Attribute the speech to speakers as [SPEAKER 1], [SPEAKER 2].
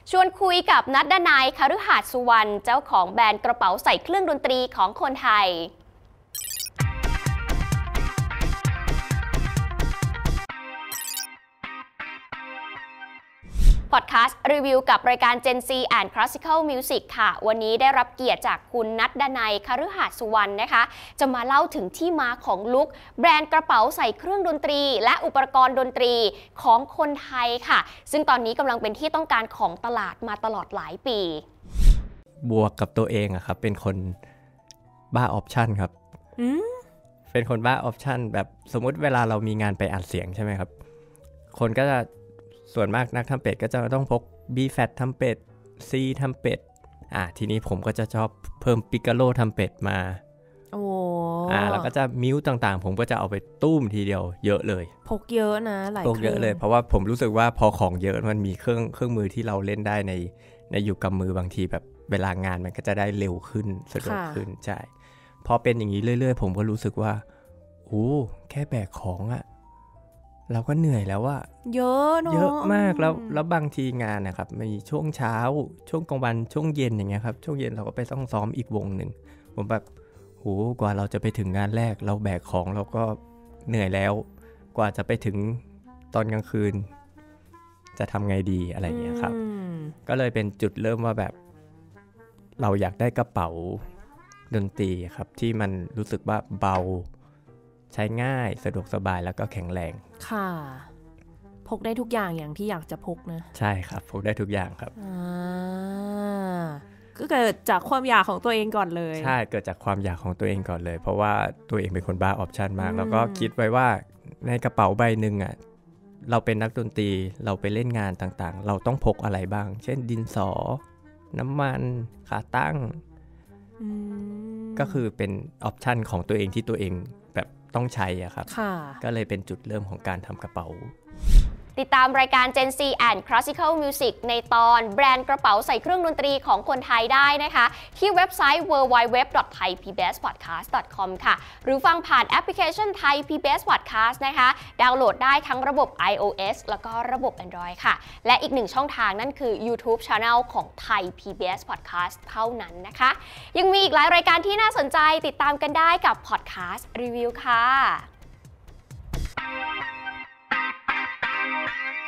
[SPEAKER 1] ชวนคุยกับนัดดนัย คฤหาสน์สุวรรณเจ้าของแบรนด์กระเป๋าใส่เครื่องดนตรีของคนไทยพอดแคสต์รีวิวกับรายการ Gen Z and Classical Music ค่ะวันนี้ได้รับเกียรติจากคุณนัดดนัย คฤหาสน์สุวรรณนะคะจะมาเล่าถึงที่มาของลุคแบรนด์กระเป๋าใส่เครื่องดนตรีและอุปกรณ์ดนตรีของคนไทยค่ะซึ่งตอนนี้กำลังเป็นที่ต้องการของตลาดมาตลอดหลายปี
[SPEAKER 2] บวกกับตัวเองอะครับเป็นคนบ้าออปชันครับเป็นคนบ้าออปชันแบบสมมุติเวลาเรามีงานไปอัดเสียงใช่ไหมครับคนก็จะส่วนมากนักทำเป็ดก็จะต้องพก B flat ทำเป็ด C ทำเป็ดทีนี้ผมก็จะชอบเพิ่มปิกาโลทำเป็ดมาแล้วก็จะมิวต่างๆผมก็จะเอาไปตุ้มทีเดียวเยอะเลย
[SPEAKER 3] พกเยอะนะหลายเครื่องพก
[SPEAKER 2] เยอะเลยเพราะว่าผมรู้สึกว่าพอของเยอะมันมีเครื่องมือที่เราเล่นได้ในอยู่กับมือบางทีแบบเวลางานมันก็จะได้เร็วขึ้นสะดวกขึ้นใช่พอเป็นอย่างนี้เรื่อยๆผมก็รู้สึกว่าแค่แบกของอะเราก็เหนื่อยแล้วว่า
[SPEAKER 3] เยอะเนาะ
[SPEAKER 2] เยอะมากแล้วบางทีงานนะครับมีช่วงเช้าช่วงกลางวันช่วงเย็นอย่างเงี้ยครับช่วงเย็นเราก็ไปต้องซ้อมอีกวงหนึ่งผมแบบกว่าเราจะไปถึงงานแรกเราแบกของเราก็เหนื่อยแล้วกว่าจะไปถึงตอนกลางคืนจะทำไงดีอะไรอย่างเงี้ยครับก็เลยเป็นจุดเริ่มว่าแบบเราอยากได้กระเป๋าดนตรีครับที่มันรู้สึกว่าเบาใช้ง่ายสะดวกสบายแล้วก็แข็งแรง
[SPEAKER 3] ค่ะพกได้ทุกอย่างอย่างที่อยากจะพกนะ
[SPEAKER 2] ใช่ครับพกได้ทุกอย่างครับ
[SPEAKER 3] ก็เกิดจากความอยากของตัวเองก่อนเลย
[SPEAKER 2] ใช่เกิดจากความอยากของตัวเองก่อนเลยเพราะว่าตัวเองเป็นคนบ้าออปชันมากแล้วก็คิดไว้ว่าในกระเป๋าใบหนึ่งเราเป็นนักดนตรีเราไปเล่นงานต่างๆเราต้องพกอะไรบ้างเช่นดินสอน้ำมันขาตั้งก็คือเป็นออปชันของตัวเองที่ตัวเองแบบต้องใช้ครับก็เลยเป็นจุดเริ่มของการทำกระเป๋า
[SPEAKER 1] ติดตามรายการ Gen Z and Classical Music ในตอนแบรนด์กระเป๋าใส่เครื่องดนตรีของคนไทยได้นะคะที่เว็บไซต์ www.thaipbspodcast.com ค่ะหรือฟังผ่านแอปพลิเคชัน Thai PBS Podcast นะคะดาวน์โหลดได้ทั้งระบบ iOS แล้วก็ระบบ Android ค่ะและอีกหนึ่งช่องทางนั่นคือ YouTube Channel ของ Thai PBS Podcast เท่านั้นนะคะยังมีอีกหลายรายการที่น่าสนใจติดตามกันได้กับ Podcast Review ค่ะ